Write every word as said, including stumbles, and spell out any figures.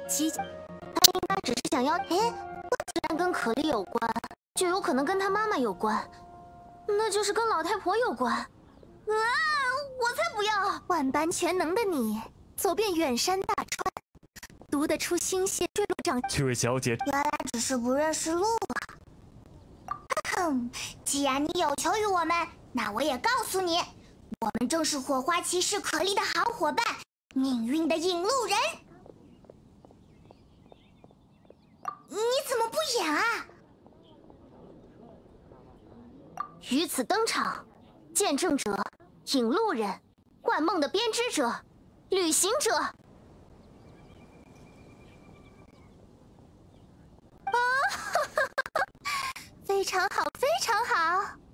激，他应该只是想要……哎，既然跟可莉有关，就有可能跟他妈妈有关，那就是跟老太婆有关。啊！我才不要！万般全能的你，走遍远山大川，读得出星屑坠落掌。 这位小姐， 原来只是不认识路啊！哼，既然你有求于我们，那我也告诉你，我们正是火花骑士可莉的好伙伴，命运的引路人。你怎么不演啊？于此登场，见证者、引路人、幻梦的编织者、旅行者。啊，哈哈哈！非常好，非常好。